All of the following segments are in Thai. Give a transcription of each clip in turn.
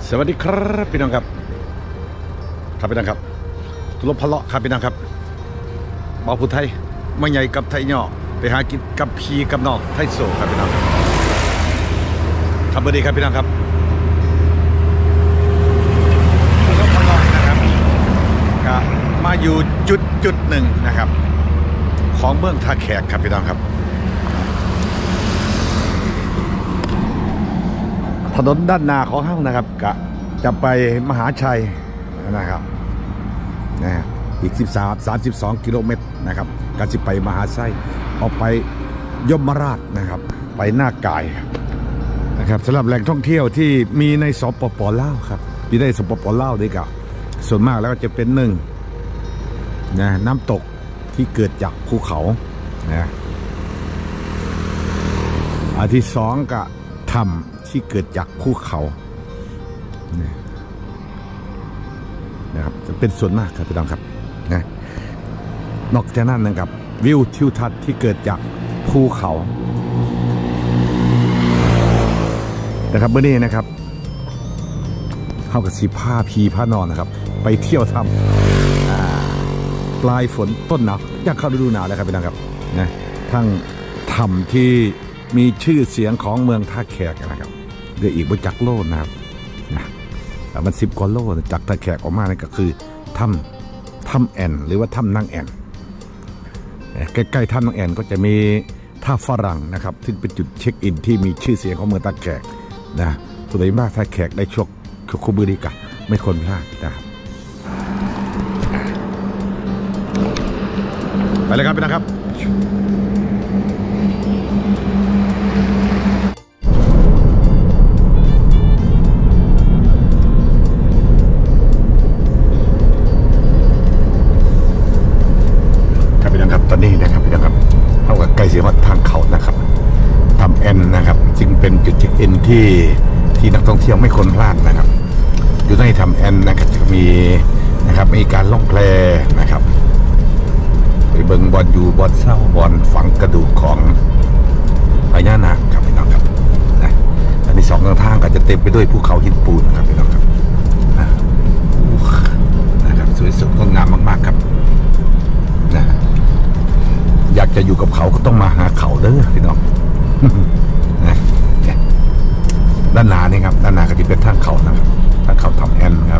สวัสดีครับพี่น้องครับครับพี่น้องครับตุลพะเลาะครับพี่น้องครับบ่าวผู้ไทยไม่ใหญ่กับไทยย่อไปหากินกับพี่กับน้องไทยโซครับพี่น้องครับสวัสดีครับพี่น้องครับตุลพะเลาะนะครับก็มาอยู่จุดหนึ่งนะครับของเมืองท่าแขกครับพี่น้องครับถนนด้านหน้าของห้างนะครับก็จะไปมหาชัยนะครับอีก32 กิโลเมตรนะครับก็จะไปมหาชัยออกไปยมราชนะครับไปหน้ากายนะครับสำหรับแหล่งท่องเที่ยวที่มีในสปป.ลาวครับมีในสปป.ลาวด้วยกันส่วนมากแล้วก็จะเป็นหนึ่งนะน้ำตกที่เกิดจากภูเขานะอันที่สองก็ถ้ำที่เกิดจากภูเขานะครับจะเป็นส่วนมากครับพี่น้องครับนะนอกจากนั้นนะครับวิวทิวทัศน์ที่เกิดจากภูเขานะครับเมื่อนี้นะครับเข้ากับสีผ้าพีผ้านอนนะครับไปเที่ยวถ้ำปลายฝนต้นหนาวอยากเข้าฤดูหนาวแล้วครับพี่น้องครับนะทั้งถ้ำที่มีชื่อเสียงของเมืองท่าแขกนะครับเดี๋ยวอีกบนจักรโลดนะครับนะมัน10 กว่าโลจากท่าแขกออกมานี่ก็คือถ้ำแอนหรือว่าถ้ำนางแอนใกล้ๆถ้ำนางแอนก็จะมีท่าฝรั่งนะครับซึ่งเป็นจุดเช็คอินที่มีชื่อเสียงของเมืองท่าแขกนะสวยมากท่าแขกได้ชกคูบูริกะไม่ควรพลาดนะครับไปเลยครับพี่นะครับตอนนี้นะครับพี่น้องครับเท่ากับใกล้เสียงว่าทางเขานะครับทำแอนนะครับจึงเป็นจุดเช็คอินที่นักท่องเที่ยวไม่ควรพลาดนะครับอยู่ในทำแอนนะครับจะมีนะครับมีการล่องแพนะครับไปเบิ่งบอลอยู่บอลเศร้าบอลฝังกระดูกของพญานาคครับพี่น้องครับนะอันนี้2 ทางก็จะเต็มไปด้วยภูเขาหินปูนครับพี่น้องครับนะครับสวยสดงดงามมากๆครับนะอยากจะอยู่กับเขาก็ต้องมาหาเขาเด้อพี่น้องนะด้านหน้านี่ครับด้านหน้าก็จะเป็นทางเขานะครับทางเขาทำแอนครับ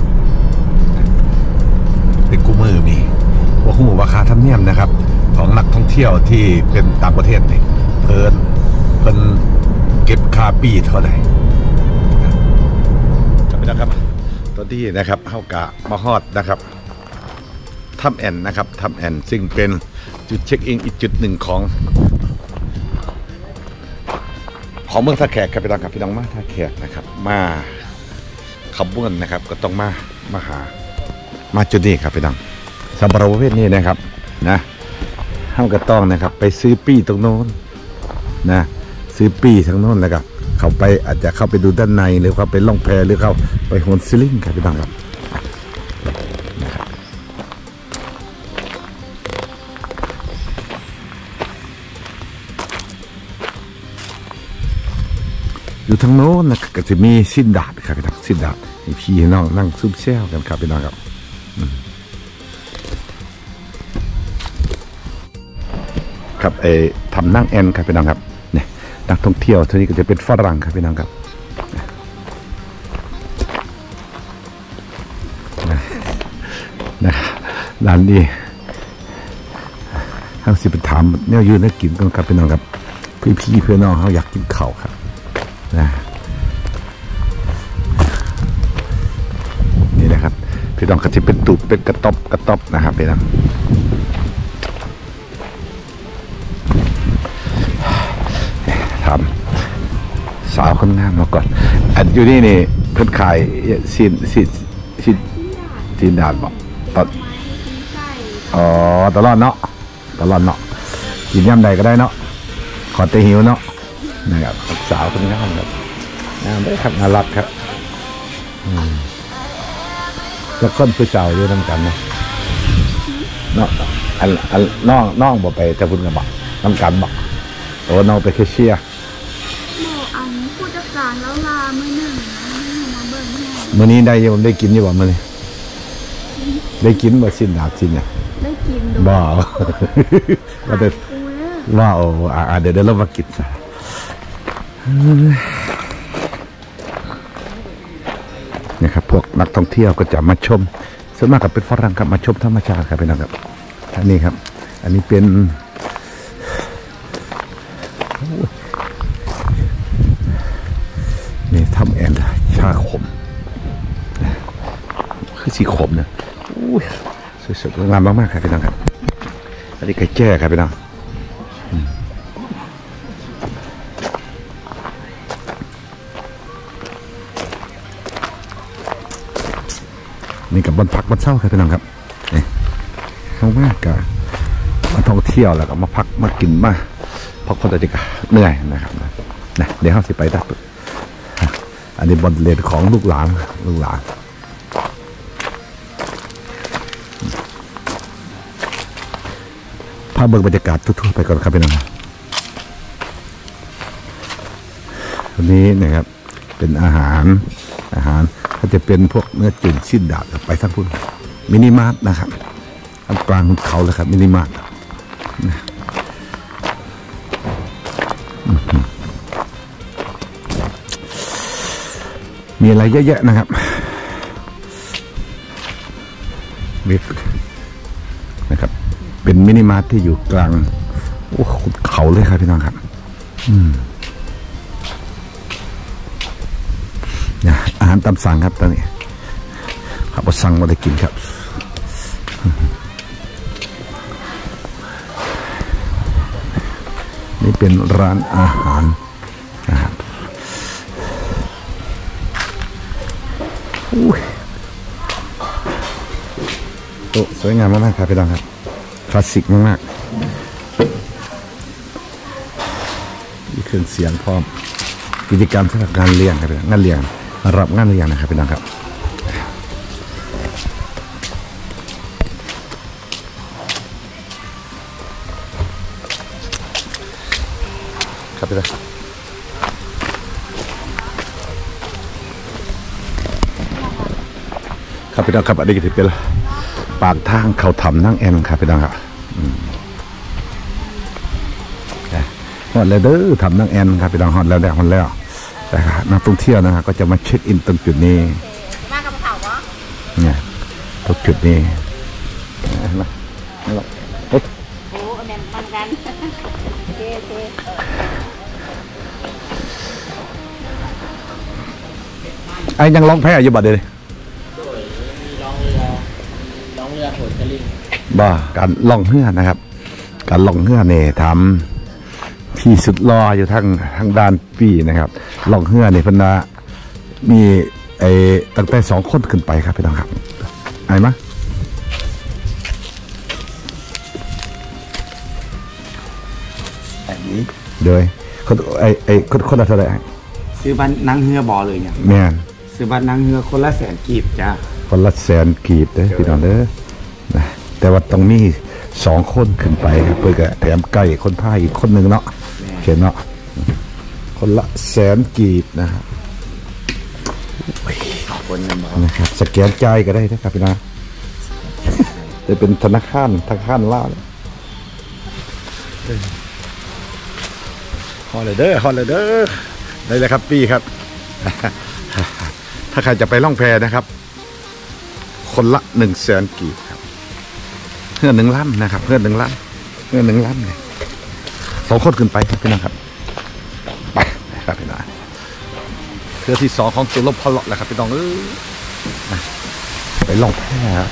เป็นกู้มือมีว่าคู่ราคาธรรมเนียมนะครับของนักท่องเที่ยวที่เป็นต่างประเทศนี่เพิ่นเก็บค่าปีเท่าไหร่จำไม่ได้ครับตอนที่นะครับเข้ากะมาฮอดนะครับถ้ำแอนนะครับถ้ำแอนซึ่งเป็นจุดเช็คอินอีกจุดหนึ่งของเมืองท่าแขกครับพี่น้องครับพี่น้องมาท่าแขกนะครับมาขบวนนะครับก็ต้องมาจุดนี้ครับพี่น้องสำหรับประเภทนี้นะครับนะห้ามกระต้องนะครับไปซื้อปีตรงโน้นนะซื้อปีทางโน้นแล้วก็เข้าไปอาจจะเข้าไปดูด้านในหรือเข้าไปล่องแพหรือเข้าไปโฮนซิลิ่งครับพี่น้องครับอยู่ทางโน้นนะก็จะมีสิ้นดาดครับพี่น้องสิ้นดาดให้พี่น้องนั่งซุ่มแซวกันครับพี่น้องครับครับทำนั่งแอนครับพี่น้องครับเนี่ยนักท่องเที่ยวเท่านี้ก็จะเป็นฝรั่งครับพี่น้องครับนะร้านนี้ทางสิบถามเนี่ยยืนนักกินกันครับพี่น้องครับพี่เพื่อนน้องเขาอยากกินข้าวครับนะนี่นะครับพี่น้องก็จะเป็นตูบเป็นกระต๊อบนะครับพี่น้องทำสาวคนงามมาก่อนอันอยู่นี่เพิ่นขายซีนดาดบอกตลอดเนาะกินย่ำใดก็ได้เนาะขอเตหิวเนาะนะครับสาวคนงามครับงามได้ครับน่ารักครับแล้วคนผู้สาวอยู่ทั้งกันเนาะน้องบอกไปแต่คุณกับบอกน้ำกันบอกโอ้น้องไปแคชเชียร์ผู้จัดการแล้วลามือหนึ่งนะมาเบิ่งให้มื้อนี้ได้ยังได้กินอยู่บ่มื้อนี้ได้กินบ่สิ้นดาบสิ้นเนี่ยได้กินดูบ่ว่าแต่ว่าโอ้เดี๋ยวเรามากินซะนี่ครับพวกนักท่องเที่ยวก็จะมาชมส่วนมากก็เป็นฝรั่งครับมาชมธรรมชาติครับพี่น้องครับอันนี้ครับอันนี้เป็นนี่ทำแอนชาขมคือสีขมเนี่ยสวยๆงามมากๆครับพี่น้องครับอันนี้ไก่แจ้ครับพี่น้องนี่กับบนพักบนเช้าครับพี่น้องครับนี่เข้ามากกับมาท่องเที่ยวแล้วก็มาพักมากินมาพักผ่อนแต่ก็เหนื่อยนะครับนะเดี๋ยวเขาสิไปดับอันนี้บนเลนของลูกหลานพาเบิ่งบรรยากาศทั่วๆไปก่อนครับพี่น้องวันนี้นะครับเป็นอาหารก็จะเป็นพวกเนื้อตุ๋นชิ้นดาบไปทั้งพุ่นมินิมาร์ทนะครับอันกลางของเขาเลยครับมินิมาร์ทมีอะไรเยอะๆนะครับนะครับเป็นมินิมาร์ทที่อยู่กลางโอ้เขาเลยครับพี่น้องครับอาหารตามสั่งครับตอนนี้ขับสั่งมาได้กินครับนี่เป็นร้านอาหารนะครับโอ้สวยงามมากๆครับพี่น้องครับคลาสสิกมากๆมีเครื่องเสียงพร้อมกิจกรรมสำหรับงานเลี้ยงครับงานเลี้ยงรับงานเลี้ยงนะครับพี่น้องครับครับพี่น้องครับพี่น้องครับอันนี้ก็ถือเป็นปากทางเขาทำนั่งแอนครับพี่น้องครับฮอตแล้วเด้อทำนั่งแอนครับพี่น้องฮอตแล้วนะครับนักท่องเที่ยวนะครับก็จะมาเช็คอินตรงจุดนี้มากับเขาวะเนี่ยตรงจุดนี้มาโอ้แม่มันกันเจ๊ไอ้ยังร้องแพ้อยู่บัดเดี๋ยวร้องเรือโหดสลิงบ่การล่องเรือนะครับการล่องเรือเนี่ยทำที่สุดรออยู่ทางด้านปีนะครับล่องเรือเนี่ยพนามีตั้งแต่2 คนขึ้นไปครับพี่น้องครับไอ้มะแบบนี้โดยคนละเท่าไหร่ซื้อบ้านนั่งเรือบอเลยเนี่ยแม่ซื้อบ้านนั่งเรือคนละ100,000 กีบจ้าคนละ100,000 กีบเด้อพี่น้องเด้อนะแต่ว่าต้องมี2 คนขึ้นไปเพื่อแถมไก่คนพายอีกคนหนึ่งเนาะเขียนเนาะคนละ100,000 กีบนะครับคนนะครับสแกนจ่ายก็ได้นะครับพี่น้องจะเป็นธนาคารล่าเลยฮอลเลยเด้อได้เลยครับปีครับถ้าใครจะไปล่องแพนะครับคนละ100,000 กีบครับเพื่อน1 ลำนะครับเพื่อน1 ลำเนี่ย2 คนขึ้นไปครับพี่น้องครับไปครับพี่น้องเพื่อที่2ของตัวลบพอเลาะแหละครับพี่น้องไปล่องแพครับ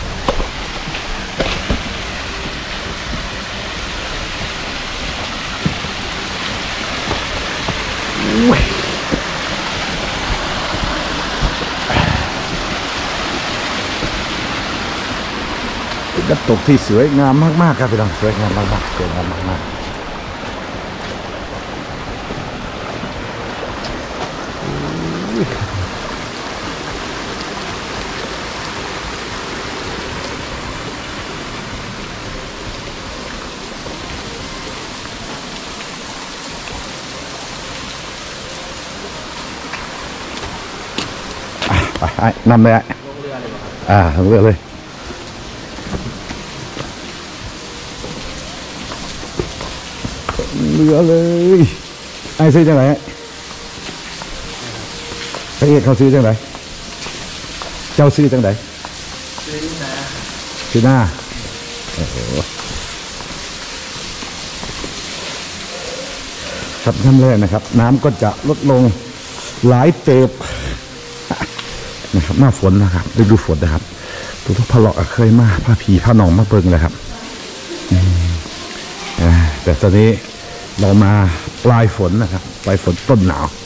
น้ำตกที่สวยงามมากๆครับพี่น้องสวยงามมากๆไปนำเลยลงเรือเลยครับลงเรือเลยเรือเลยไอ้ซื้อจังไหนพระเอกเขาซื้อจังไหนเจ้าซื้อจังไหนซื้อหน้าโอ้โหครับน้ำแร่นะครับน้ำก็จะลดลงหลายเติบนะครับหน้าฝนนะครับฤดูฝนนะครับทุกพะเลาะเคยมาผ้าผีผ้าหนองมาเบิ่งเลยครับแต่ตอนนี้เรามาปลายฝนนะครับปลายฝนต้นหนาว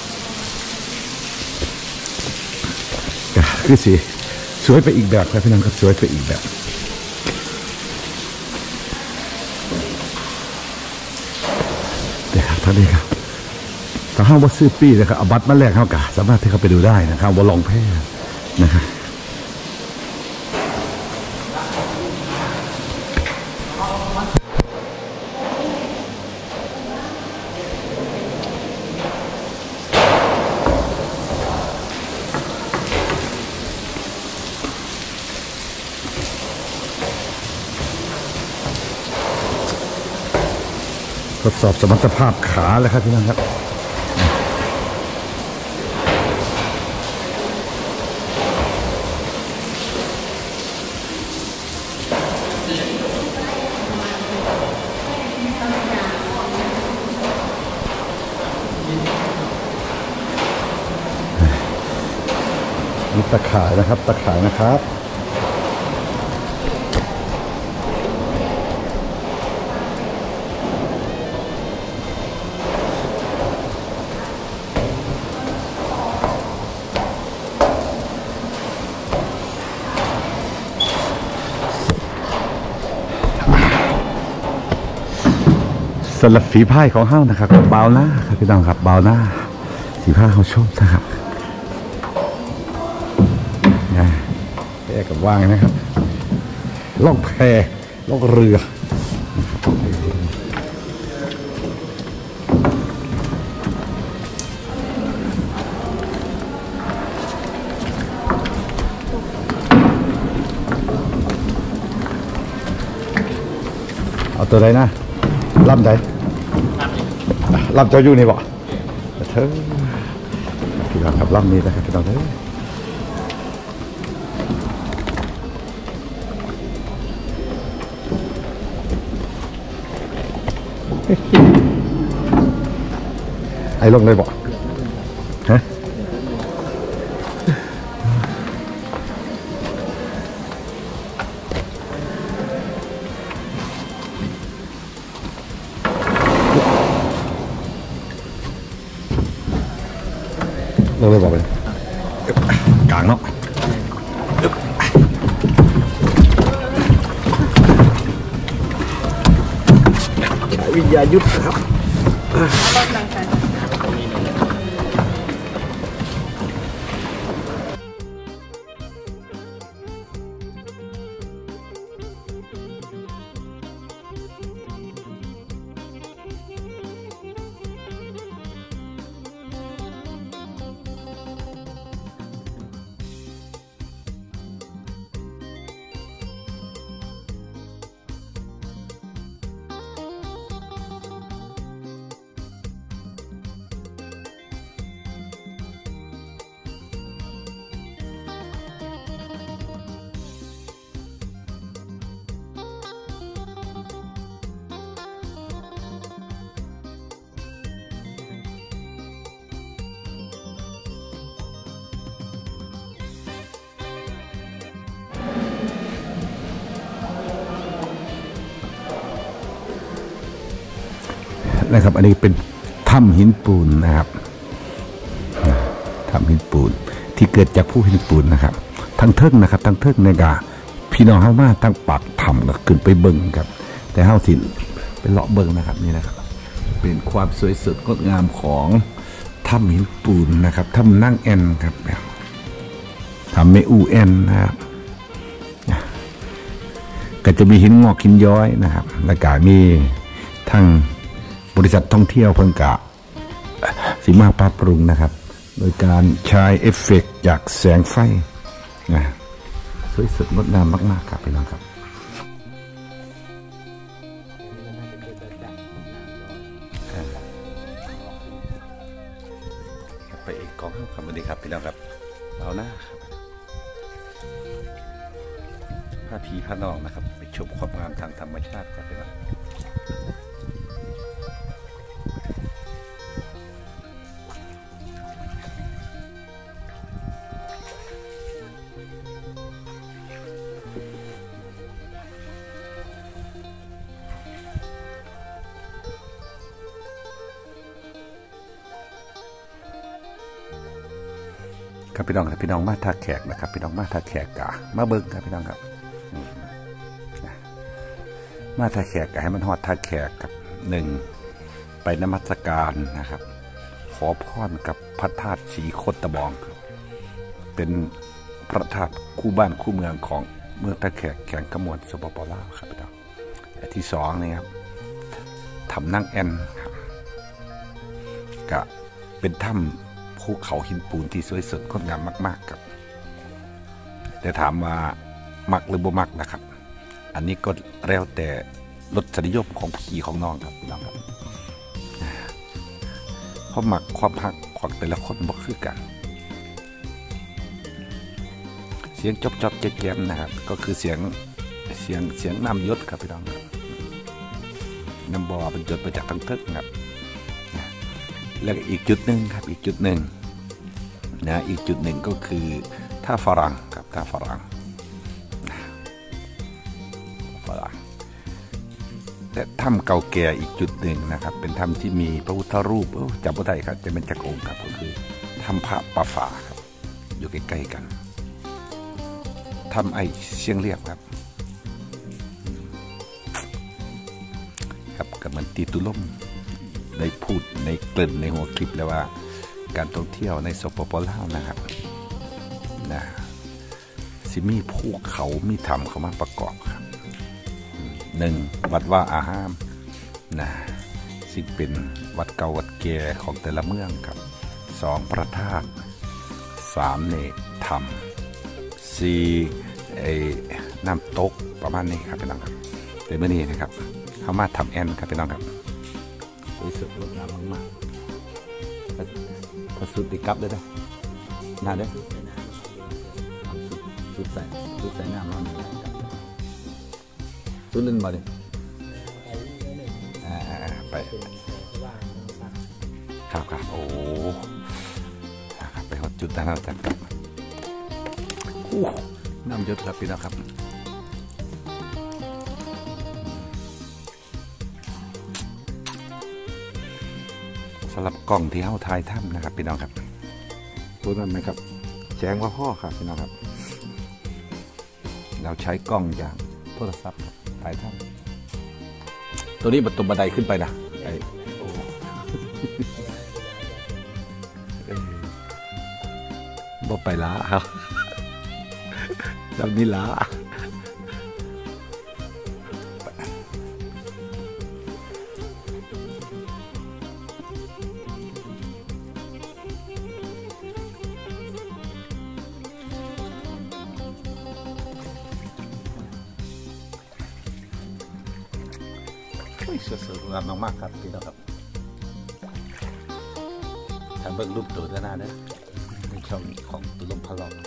คือสิสวยไปอีกแบบครับพี่น้องครับสวยไปอีกแบบเดี๋ยวครับท่านนี้ครับถ้าห้างว่าซื้อปีนะครับเอาบัตรมาแลกเข้ากะสามารถที่เขาไปดูได้นะครับว่าลองแพ้นะครับทดสอบสมรรถภาพขาเลยครับพี่น้องครับมีตะข่ายนะครับตะข่ายนะครับสำหรับฝีพายของเฮ้านะครับเบาหน้าครับพี่น้องครับเบาหน้าฝีพายเขาชมนะครับแพกับว่างนะครับล่องแพล่องเรือเอาตัวใดนะลำใดลำเจ้าอยู่นี่บ่เธอพี่น้องครับลำนี้นะครับพี่น้องเธอไอ้ลงเลยบ่ฮะลงเลยบอกไปกลางเนาะวิญญายุทธครับนะครับอันนี้เป็นถ้ำหินปูนนะครับถ้ำหินปูนที่เกิดจากผู้หินปูนนะครับทั้งเทิงนะครับทั้งเทิงในกาพี่น้องเฮามาตั้งปากถ้ำก็ขึ้นไปเบิ่งครับแต่เฮาสิไปเลาะเบิ่งนะครับนี่นะครับเป็นความสวยสดงดงามของถ้ำหินปูนนะครับถ้ำนั่งแอนครับถ้ำเมอูแอนนะครับก็จะมีหินงอกหินย้อยนะครับแล้วก็มีทั้งบริษัทท่องเที่ยวเพิ่งกะสีมาปรับปรุงนะครับโดยการใช้เอฟเฟกต์จากแสงไฟนะสวยสดงดงามมากๆครับพี่น้องครับไปอีกกองครับสวัสดีครับพี่น้องครับเอาหน้าครับผ้าผีผ้านองนะครับไปชมความงามทางธรรมชาติครับพี่น้องครับพี่น้องครับพี่น้องมาท่าแขกนะครับพี่น้องมาท่าแขกกะมาเบิ้งครับพี่น้องครับมาท่าแขกกะให้มันฮอดท่าแขกครับ1ไปนมัสการนะครับขอพรกับพระธาตุศรีโคตะบองเป็นพระธาตุคู่บ้านคู่เมืองของเมืองท่าแขกแขวงกระมวลสปป.ลาวครับพี่น้องอันที่2นี่ครับถ้ำนั่งแอนครับกะเป็นถ้ำภูเขาหินปูนที่สวยสดงดงามมากๆครับแต่ถามว่ามักหรือบ่มักนะครับอันนี้ก็แล้วแต่รสนิยมของพี่ของน้องครับพี่น้องครับเพราะมักความฮักของแต่ละคนบ่คือกันเสียงจบๆแจ๊มๆนะครับก็คือเสียงน้ำยศครับพี่น้องครับน้ำบ่อเป็นหยดมาจากทั้งทึกครับแล้วอีกจุดหนึ่งครับอีกจุดหนึ่งนะอีกจุดหนึ่งก็คือท่าฝรั่งครับท่าฝรั่งแต่ถ้ำเก่าแก่อีกจุดหนึ่งนะครับเป็นถ้ำที่มีพระพุทธรูปจำไม่ได้ครับจะเป็นจักรองค์ครับก็คือถ้ำพระป่าฝาครับอยู่ใกล้ๆกันถ้ำไอเชียงเรียบครับครับกับมันตีตุล่มได้พูดในเกริ่นในหัวคลิปแล้วว่าการท่องเที่ยวในสปป.ลาวนะครับนะสิมีภูเขามีถ้ำเข้ามาประกอบครับ1วัดว่าอาหามนะซึ่งเป็นวัดเก่าวัดแก่ของแต่ละเมืองครับ2พระธาตุ3เนี่ยถ้ำ4น้ำตกประมาณนี้ครับพี่น้องครับแต่เมื่อนี้นะครับเข้ามาทำแอนครับพี่น้องครับรู้สึกงดงามมากๆพอสุดติดกับเลยนะน่าเด้อสุดใส่น้ำร้อนสุดลื่นบ่ดิไปครับโอ้ไปหดจุดนั้นเราจัดกับน้ำยศครับพี่น้องครับสำหรับกล้องที่เข้าถ่ายถ้ำนะครับพี่น้องครับตัวนั้นนะครับแจ้งว่าพ่อครับพี่น้องครับเราใช้กล้องอย่างโทรศัพท์ถ่ายถ้ำตัวนี้บันไดขึ้นไปนะบ่ไปล้าครับแบบนี้ล้าสวยงามมากๆครับพี่น้องครับทางเบื้องรูปตัวด้านหน้าเนี่ยในช่องของตุลมพลอง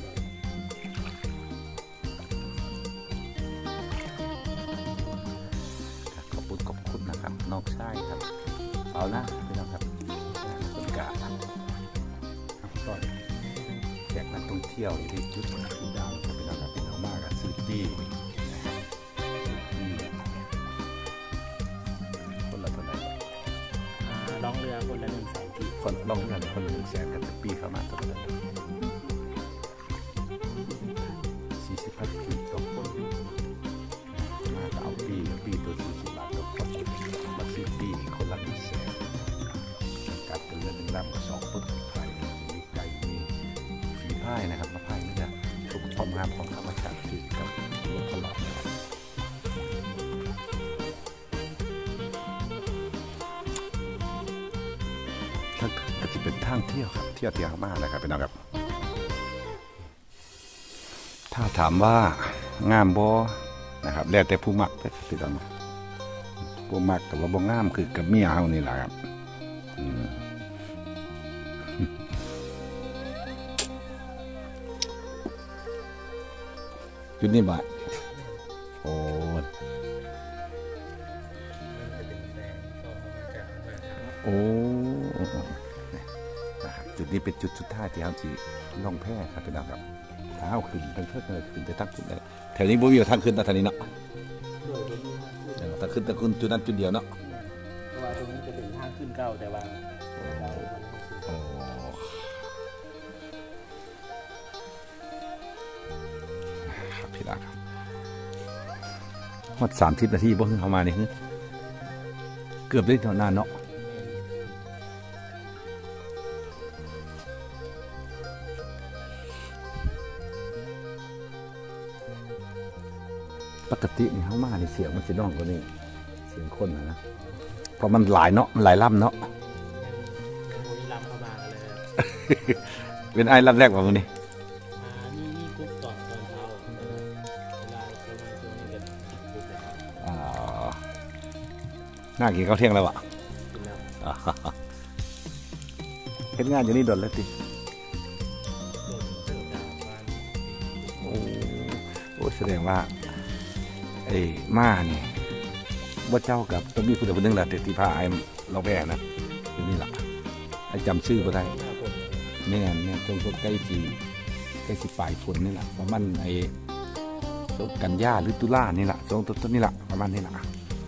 ขอบคุณนะครับน้องชายครับเอาหน้าพี่น้องครับคนกาก็แขกนักท่องเที่ยวที่จุดที่ดังครับพี่น้องครับพี่น้องมากกับซื้อที่ล่องเรือคนละ100,000 ที่คนล่องเรือคนละ100,000กันปีเข้ามาตัวละ40,000 ปีต่อคนมาเอาปีตัว40 บาทต่อคนมาซื้อปีคนละ100,000กัดกันเรือ1 ลำก็2 ฟุตไฟมีไก่มีฝีพายนะครับมาพายไม่ได้ทุกความงามของธรรมชาติที่กับรถตลอดนะครับก็จะเป็นทางเที่ยวครับเที่ยวเที่ยวมากนะครับพี่น้องครับถ้าถามว่างามบ่นะครับแล้วแต่ผู้มักพี่น้องผู้มักกับว่าบ่งามคือกับเมียเฮานี่แหละครับจุดนี้บ่โอ้โอ้นะครับจุดนี้เป็นจุดสุดท้ายที่เขาจีล่องแพครับพี่น้องครับเท้าขึ้นทางเทิดเลยขึ้นไปตั้งจุดเลยแถวนี้บ่มีทางขึ้นนะทางนี้เนาะทางขึ้นจุดนั้นจุดเดียวเนาะเพราะว่าตรงนี้จะเป็นทางขึ้นเก่าแต่ว่าครับพี่น้องครับหมด30 นาทีบ่ขึ้นเข้ามานี่เกือบได้นานเนาะปกตินี่เขามาในเสียงมันจะน้องกว่านี้เสียงคนนะเพราะมันหลายเนาะหลายลำเนาะลำเข้ามากันเลยเป็นไอ้ลำแรกว่าวันนี้นี่กุ๊กตอนเช้าเวลาประมาณช่วงนี้กันกุ๊กน่ากินข้าวเที่ยงแล้วอ่ะกินแล้วเห็นงานอยู่นี่โดนแล้วติโอ้แสดงว่าไอ้ม่านี่ว่าเจ้ากับต้องมีผู้ใดผู้หนึ่งแหละที่พาไอ้เราแบ่นะนี่แหละไอ้จำชื่อบ่ได้แม่เนี่ยตรงใกล้สิปลายฝนนี่แหละประมาณไอ้กันยาหรือตุลานี่แหละตรงต้นนี่แหละประมาณนี้แหละ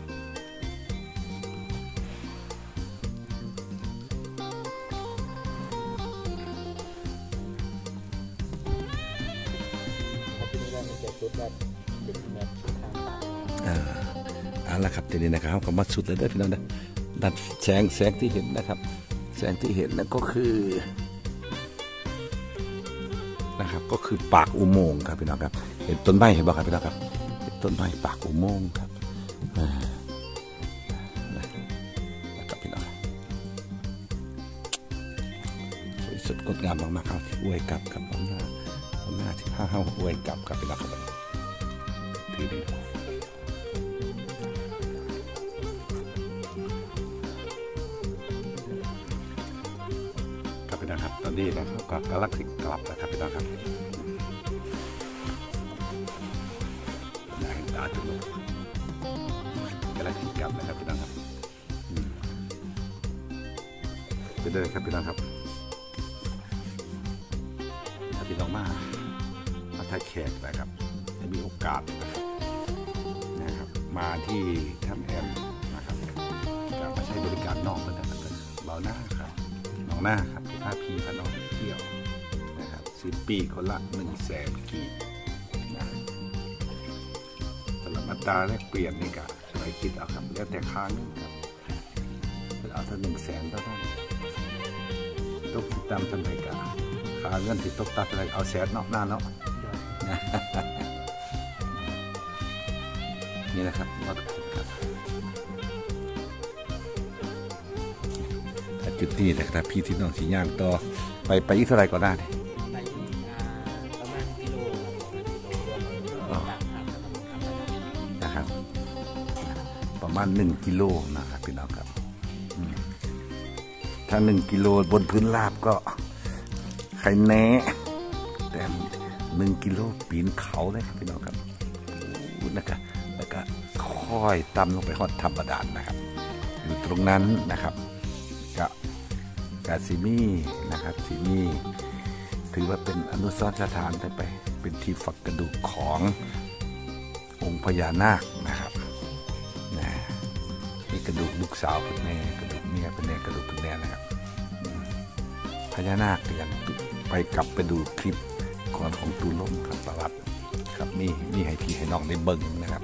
เอาละครับทีนี้นะครับเขาก็มาสุดเลยเด้อพี่น้องนะดัดแสงที่เห็นนะครับแสงที่เห็นนั่นก็คือนะครับก็คือปากอุโมงค์ครับพี่น้องครับเห็นต้นไม้เห็นบ่ครับพี่น้องครับเห็นต้นไม้ปากอุโมงค์ครับนะครับพี่น้องสวยสดงดงามมากๆครับที่อวยกลับครับเอาหน้าที่ผ้าอวยกลับครับพี่น้องครับทีนี้นะครับตอนนี้นะครับก็กำลังกลับนะครับพี่น้องครับเห็นตาจุดลงกำลังกลับนะครับพี่น้องครับเป็นได้ครับพี่น้องครับถ้าพี่น้องมาถ่ายแขกนะครับจะมีโอกาสนะครับมาที่ถ้ำแอมนะครับจะมาใช้บริการนอกกันนะครับเบาหน้าครับน้องหน้าครับพาพี่พาน้องไปเที่ยวนะครับ10 ปีคนละ100,000 กีบนะสำหรับอัตราแลกเปลี่ยนนี่ก็ไปคิดเอาครับแล้วแต่ค่าเงินครับเอาถ้า100,000เท่านั้นตกติดตามทำรายการค่าเงินติดตกตัดอะไรเอา100,000เนาะหน้าเนาะนี่นะครับวัดจุดนี้นะครับพี่ที่น้องสีย่างต่อไปอีกเท่าไรก็ได้ประมาณกิโลนะครับประมาณ1 กิโลนะครับพี่น้องครับถ้า1 กิโลบนพื้นราบก็ไข่แหนแต่1 กิโลปีนเขาเลยครับพี่น้องครับนะครับแล้วก็ค่อยต่ำลงไปฮอดธรรมดานะครับอยู่ตรงนั้นนะครับกาซิมีนะครับที่นี่ถือว่าเป็นอนุสรณ์สถานไปเป็นที่ฝังกระดูกขององค์พญานาคนะครับนี่กระดูกลูกสาวเป็นแม่กระดูกเมียเป็นแม่กระดูกเป็นแม่นะครับพญานาคยังไปกลับไปดูคลิปก่อนของตูล่มครับสวัสดิ์ครับมีให้พี่ให้น้องได้เบิ่งนะครับ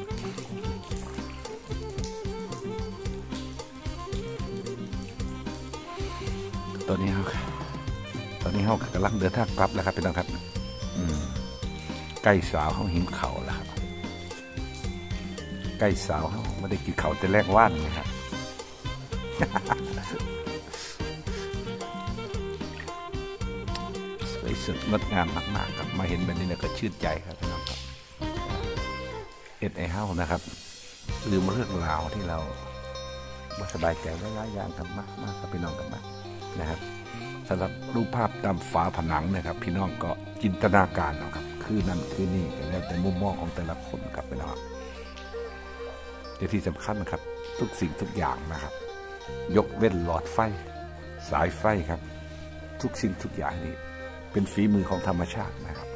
ตอนนี้เขากำลังเดินทางกลับแล้วครับพี่น้องครับใกล้สาวเขาหิมเข่าแล้วครับใกล้สาวเขาไม่ได้กินเข่าแต่แรกว่านนะครับสุดงดงามมากๆครับมาเห็นแบบนี้เนี่ยก็ชื่นใจครับพี่น้องครับเอ็ดไอเฮ้านะครับลืมเรื่องราวที่เราไม่สบายใจหลายอย่างกันมากครับพี่น้องกันมากนะครับสำหรับรูปภาพตามฝาผนังนะครับพี่น้องก็จินตนาการนะครับคือนั่นคือนี่แล้วแต่มุมมองของแต่ละคนครับพี่น้องแต่ที่สำคัญครับทุกสิ่งทุกอย่างนะครับยกเว้นหลอดไฟสายไฟครับทุกสิ่งทุกอย่างนี้เป็นฝีมือของธรรมชาตินะครับ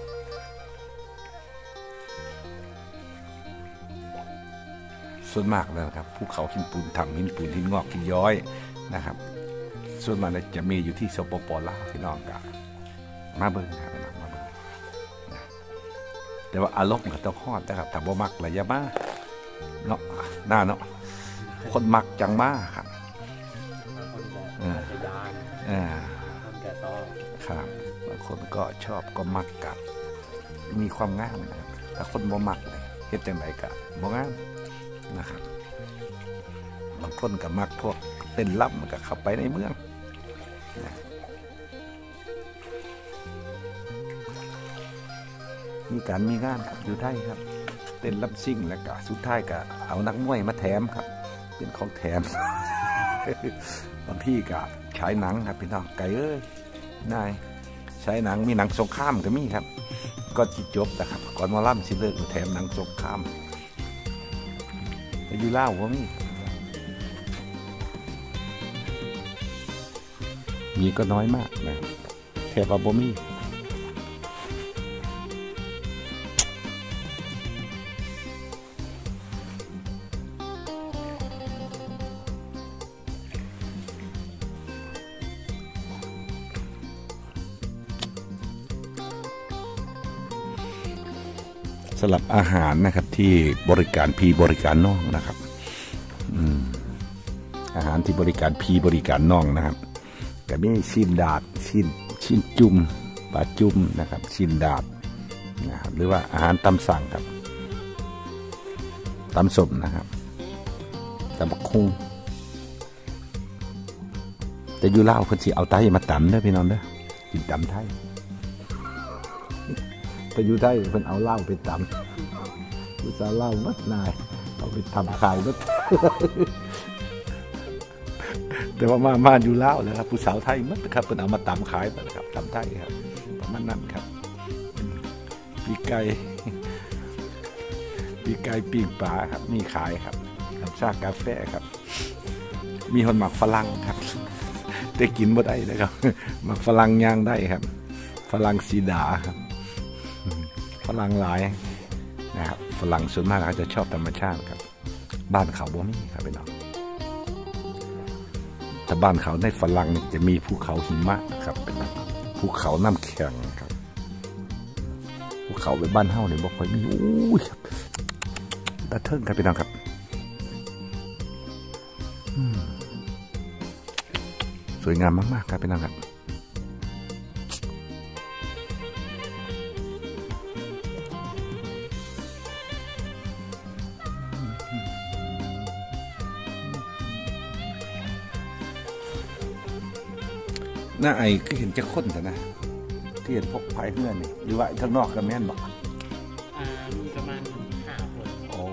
ส่วนมากแล้วครับภูเขาหินปูนถ้ำหินปูนหินงอกหินย้อยนะครับส่วนมากจะมีอยู่ที่สปป.ลาวพี่น้องกันมาเบิ้งครับพี่น้องมาเบิ้งนะแต่ว่าอารมณ์ก็ต้องฮอดนะครับถ้าบ่มักระยะมาเนาะหน้าเนาะคนมักจังมาครับคนแก่ซอครับบางคนก็ชอบก็มักกับมีความงามนะครับถ้าคนบ่มักเลยเฮ็ดจังไดก็บ่งามนะครับบางคนก็มักพวกเต้นรำมันก็เข้าไปในเมืองนะมีการมีงานครับอยู่ไทยครับเต้นรำซิ่งแล้วก็สุดท้ายก็เอานักมวยมาแถมครับเป็นของแถม บางที่ก็ฉายหนังครับพี่น้องไก่เอ้ยนายฉายหนังมีหนังสงครามก็มีครับก็จิจบนะครับก่อนมาล่ำสิเลิกแถมหนังสงครามไปอยู่เล่าว่ามีก็น้อยมากนะแถบบ่มีสำหรับอาหารนะครับที่บริการพีบริการน้องนะครับอาหารที่บริการพีบริการน้องนะครับแต่ไม่ชิ้นดาดชิ้นจุ่มปลาจุ่มนะครับชิ้นดาดนะครับหรือว่าอาหารตำสั่งครับตำสมนะครับตำบักคุ้งแต่อยู่เล่าเพิ่นสิเอาไตมาตำเด้อพี่น้องเด้อกินตำไทยแต่อยู่ไทยเพิ่นเอาเหล้าไปตำผู้สาวเหล้ามัดนายเอาไปทำขายมัด แต่ว่ามาอยู่เล่าเลยครับผู้สาวไทยมัดครับเพิ่นเอามาตำขายนะครับตำไทยครับประมาณนั้นครับปีไก่ปิ้งปลาครับมีขายครับน้ำชากาแฟครับมีคนหมักฝรั่งครับแต่กินบ่ได้นะครับหมักฝรั่งย่างได้ครับฝรั่งสีดาครับฝรั่งหลายนะครับฝรั่งส่วนมากเขาจะชอบธรรมชาติครับบ้านเขาบ่มีครับพี่น้องถ้าบ้านเขาในฝรั่งจะมีภูเขาหิมะครับเป็นภูเขาน้ำแข็งครับภูเขาไปบ้านเฮาเนี่ยบ่ค่อยมีอู้ยครับตะเทิงครับพี่น้องครับสวยงามมากๆครับพี่น้องครับหน้าไอ้ก็เห็นจะข้นแต่นะที่เห็นพกพายเพื่อนนี่หรือว่าข้างนอกก็แม่นบอกมีประมาณ5 คนโอ้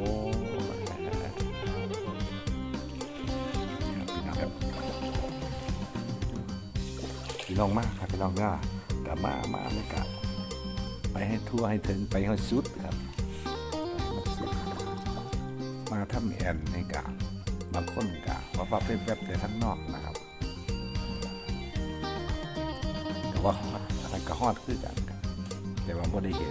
พี่น้องมากครับพี่น้องก็กลับมาไม่กลับไปให้ทั่วให้ถึงไปให้สุดครับมาทำแอนในกะบางคนกะว่าปั๊บแป๊บแต่ทั้งนอกนะครับว่าอะไรก็ฮอดคือกันแต่ว่าไม่ได้เห็น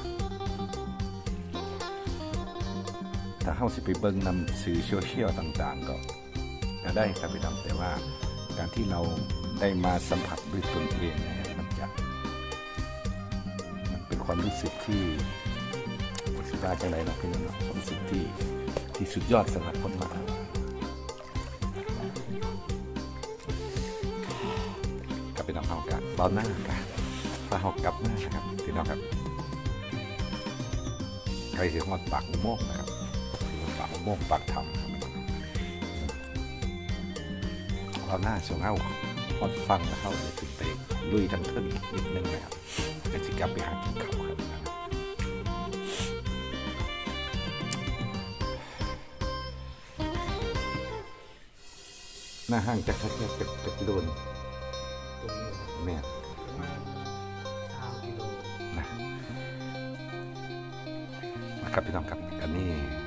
ถ้าเข้าสิไปเบิ่งนำสื่อโซเชียลต่างๆก็ได้ครับพี่น้องแต่ว่าการที่เราได้มาสัมผัสด้วยตนเองมันเป็นความรู้สึกที่สุดยอดจังไรนะพี่น้องความรู้สึกที่สุดยอดสำหรับคนมาพี่น้องเอากันตอนหน้ากันปลาหอกกับหน้าครับพี่น้องครับใครถึงวัดปากอุโมงค์นะครับปากอุโมงค์ปากถ้ำเราหน้าส่งเอาฮอดฟังแล้วเข้าเลยติดเตะลุยทั้งขึ้นนิดนึงนะครับจะกลับไปหากินข้าวครับหน้าห้างจะแค่กิโลนตรงนี้ครับแม่ประมาณ3 กิโลนะครับพี่น้องครับอันนี้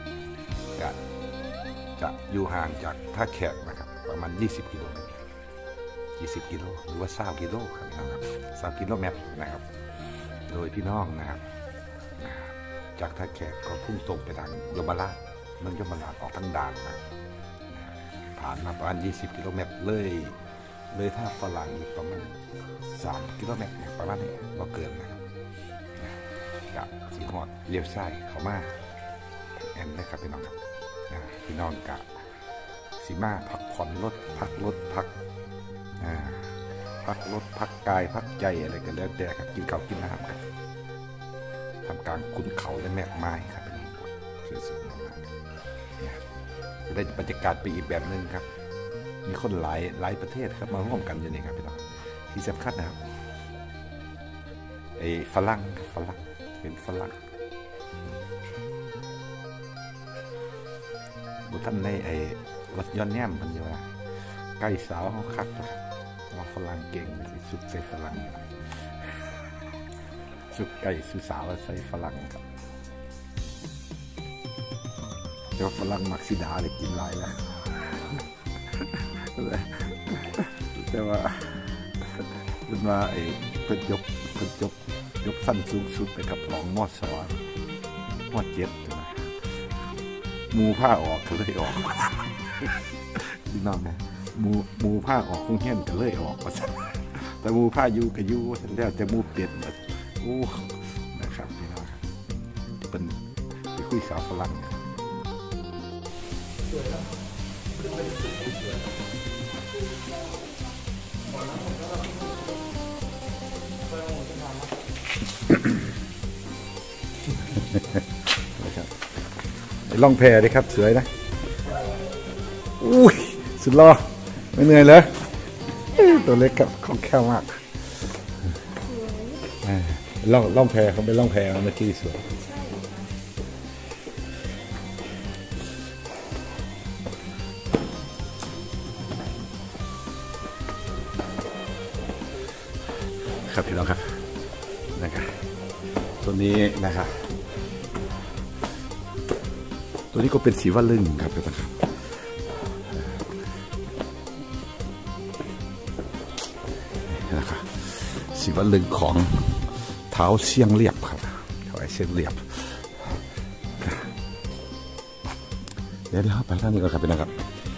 จะอยู่ห่างจากท่าแขกนะครับประมาณ20 กิโลเมตร20 กิโลหรือว่า20 กิโลครับพี่น้องครับ20 กิโลเมตรนะครับโดยพี่น้องนะครับจากท่าแขกก็พุ่งตรงไปทางยมราชเมืองยมราชออกทางด่านนะผ่านมาประมาณ20 กิโลเมตรเลยท่าฝรั่งอีกประมาณ3 กิโลเมตรประมาณนี้บ่เกินนะครับกับสีหอดเลี้ยวซ้ายเข้ามาแอนนะครับพี่น้องครับพี่น้องกะสีมาพักผ่อนพักรถพักกายพักใจอะไรกันแล้วแต่ครับกินข้าวกินน้ำครับทำกลางขุนเขาและแม่ไม้ครับพี่น้องสวยๆงามๆเนี่ยจะได้บรรยากาศไปอีกแบบหนึ่งครับมีคนหลายประเทศครับมาร่วมกันอยู่นี่ครับพี่น้องที่สำคัญนะครับไอ้ฝรั่งเป็นฝรั่งบุท่านในไอ้รถยนต์แนมมันอยู่ว่าใกล้สาวเขาคักว่าฝรั่งเก่งสุดใส่ฝรั่งสุดใกล้สุดสาวใส่ฝรั่งครับแต่ว่าฝรั่งมักซิดาเลยกินหลายแล้วแต่ว่าเป็นว่าไอ้เพิ่นยกสั้นสูงสุดไปกับของมอสอมอเจ็ดนะมูผ้าออกก็เลยออกพี่น้องนะมูผ้าออกคงเฮี้ยนก็เลยออกแต่มูผ้าอยู่ก็อยู่แล้วจะมูเปลี่ยนโอ้นะครับพี่น้องครับจะเป็นไปคุยสาวฝรั่งสวยครับขึ้นไปสุดสวยครับก่อนนั้นผมก็ไปเอาหมดที่ทำนะครับล่องแพดิครับสวยนะอุ้ยสุดหล่อไม่เหนื่อยเลยตัวเล็กครับคล่องแคล่วมากล่องแพเขาเป็นล่องแพเมื่อกี้สวยครับพี่น้องครับนะครับตัวนี้นะครับตัวนี้ก็เป็นสีวลึงครับพี่น้องครับนะครับสีวลึงของเท้าเชียงเรียบครับเท้าเชียงเรียบเดี๋ยวไปทางนี้ก่อนครับพี่น้องครับ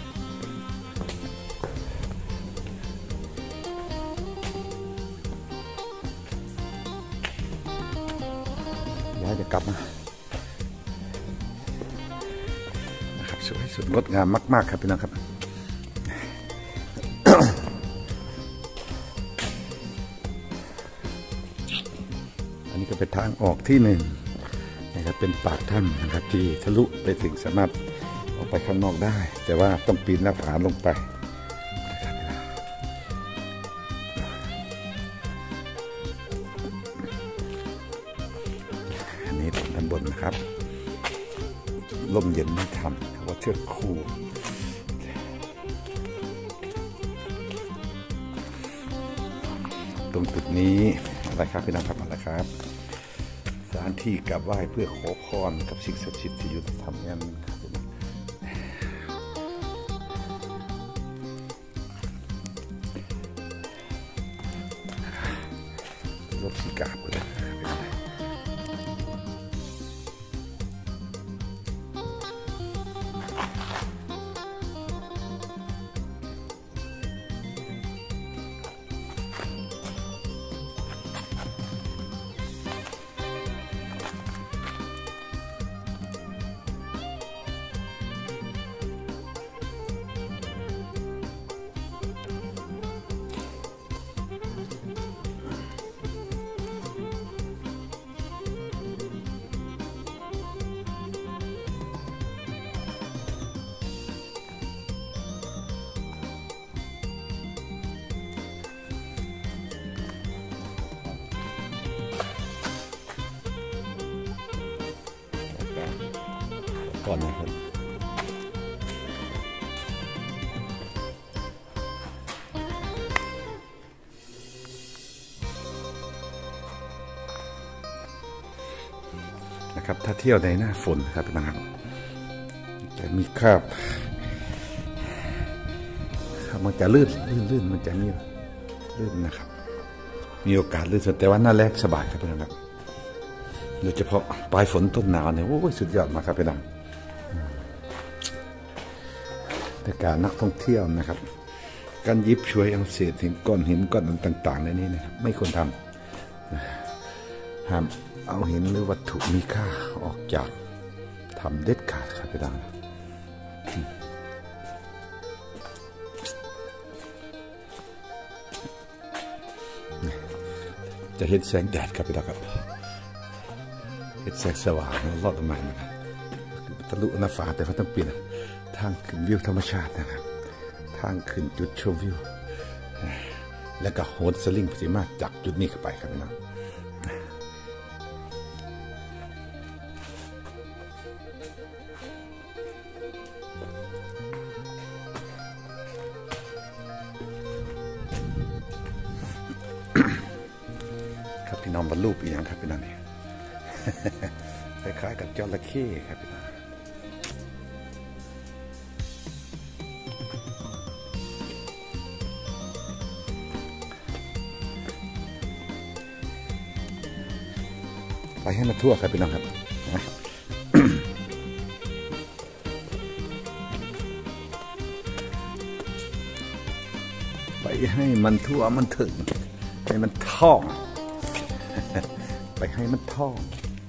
จะกลับนะครับสวยสุดงดงามมากๆครับพี่น้องครับ อันนี้ก็เป็นทางออกที่1นะครับเป็นปากถ้ำนะครับที่ทะลุไปถึงสามารถออกไปข้างนอกได้แต่ว่าต้องปีนหน้าผาลงไปด้านบนนะครับลมเย็นไม่ทำว่าเชือกคู่ตรงจุดนี้อะไรครับพี่น้องครับอะไรครับสถานที่กราบไหว้เพื่อขอพรกับสิ่งศักดิ์สิทธิ์ที่อยู่ทำงานรถสีกาบเลยก่อนนะครับถ้าเที่ยวในหน้าฝนครับพี่น้องครับจะมีคราบมันจะลื่นมันจะนี่ลื่นนะครับมีโอกาสลื่นแต่ว่าหน้าแรกสบายครับพี่น้องครับโดยเฉพาะปลายฝนต้นหนาวเนี่ยโอ้ยสุดยอดมากครับพี่น้องแต่การนักท่องเที่ยวนะครับการยิบช่วยเอาเศษหินก้อนต่างๆในนี้นะครับไม่ควรทำห้ามเอาหินหรือวัตถุมีค่าออกจากทำเด็ดขาดครับพี่น้องจะเห็นแสงแดดครับพี่น้องครับเห็นแสงสว่างรอดออกมานะครับทะลุหน้าฟ้าแต่เขาต้องเปลี่ยนทางขึ้นวิวธรรมชาตินะครับทางขึ้นจุดชมวิวแล้วก็โหนสลิงสามารถจากจุดนี้เข้าไปครับพี่น้องครับพี่น้องบรรลุอีกอย่างครับพี่น้องเนี่ยคล้ายๆกับจระเข้ครับพี่น้องไปให้มันทั่วครับพี่น้องครับไปให้มันทั่วมันถึงให้มันท่องไปให้มันท่อง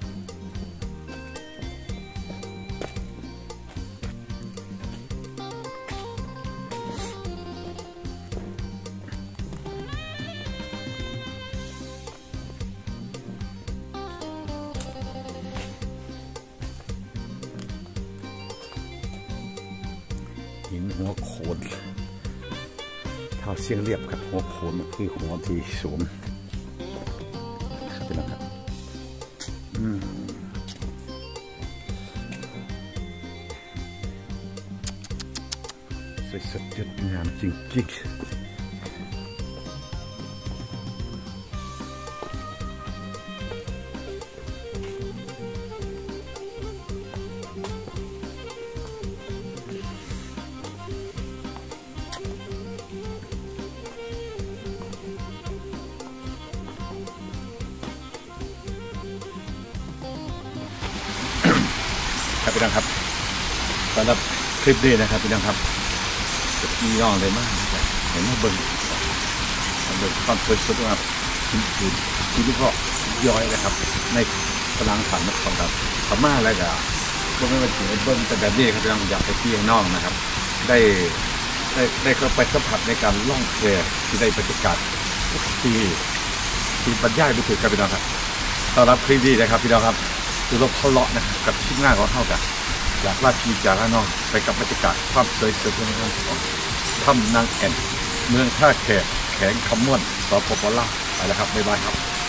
หินหัวโขนเท่าเสียงเรียบครับหัวโขนคือหัวที่สูงครับพี่น้องครับสวยสดงดงามจริงๆครับพี่น้องครับสำหรับคลิปนี้นะครับพี่น้องครับจะมีย่องเลยมากเห็นว่าเบิ้งความสวยสดงามที่ลูกก็ย้อยเลยครับในพลังขันของเราพม่าอะไรก็ไม่ว่าจะเบิ้งแต่แบบนี้ครับพี่น้องอยากไปที่น้องนะครับได้เข้าไปสัมผัสในการล่องแพที่ได้บรรยากาศที่บรรยายไม่ถึงครับพี่น้องครับต้อนรับคลิปนี้นะครับพี่น้องครับคือเราทะเลาะนะครับกับชิ้นงานของเท่ากันจากราชีจากละนองไปกับบรรยากาศความสวยสดงามของถ้ำนางแอ่นเมืองท่าแขกแข็งคำม่วนสปป.ลาวไปแล้วครับบ๊ายบายครับ